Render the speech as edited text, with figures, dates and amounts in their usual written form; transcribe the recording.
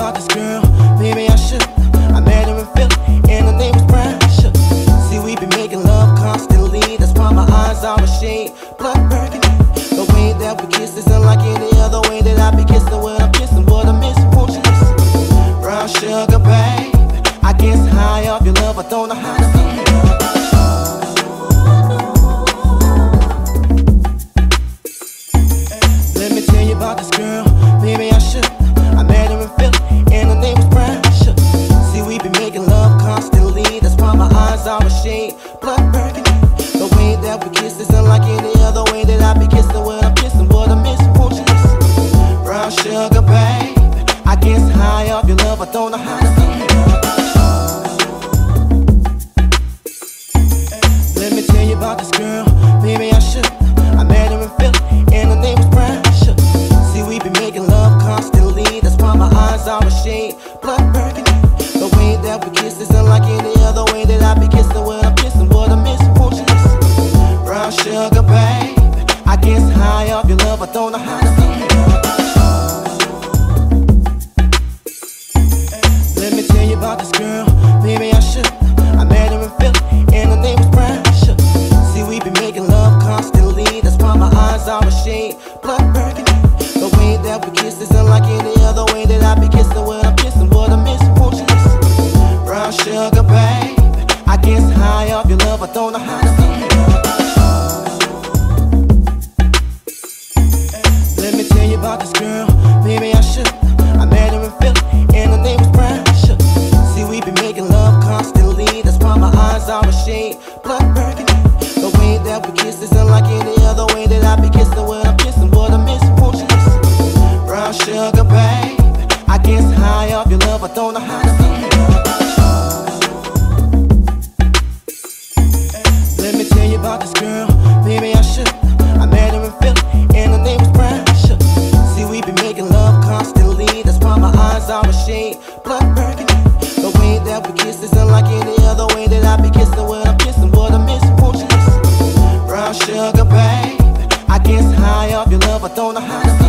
about this girl, maybe I should. I met her in Philly, and her name was Pressure. See, we be making love constantly, that's why my eyes are a shade blood burgundy. The way that we kiss is unlike any other way that I be kissing when I'm kissing. What I miss, won't you listen? Brown sugar, babe, I guess high off your love, I don't know how to say it. Let me tell you about this girl, maybe I should. I met her in Philly, and her name was Pressure. See, we be making love constantly, that's why my eyes are a shade blood burgundy. The way that we kiss is unlike any other way that I be kissing when I'm kissing. What I miss, won't you listen? Brown sugar, babe, I guess high off your love, I don't know how to say it. Let me tell you about this girl, maybe I should. I met her in Philly, and her name was Pressure. See, we be making love constantly, that's why my eyes are a shade blood burgundy. The way that we kiss is unlike any other way that I be kissing when I'm kissing. What I miss, won't you listen? Brown sugar, babe, I guess high off your love, I don't know how to say it. Let me tell you about this girl, maybe I should. I met her in Philly, and her name was Pressure. See, we be making love constantly, that's why my eyes are a shade blood burgundy. The way that we kiss is unlike any other way that I be kissing when I'm kissing. What I miss, won't you listen? Brown sugar, babe, I guess high off your love, I don't know how to say it. Let me tell you about this girl, maybe I should. I met her in Philly, and her name was Pressure. See, we be making love constantly, that's why my eyes are a shade blood burgundy. The way that we kiss is unlike any other way that I be kissing when I'm kissing. What I miss, won't you listen? Brown sugar, babe, I guess high off your love, I don't know how to say it. Let me tell you about this girl, maybe I should. I met her in Philly, and her name was Pressure. See, we be making love constantly, that's why my eyes are a shade blood burgundy. The way that we kiss is unlike any other way that I be kissing when I'm kissing. What I miss, won't you listen? Brown sugar, babe, I guess high off your love, I don't know how to say it.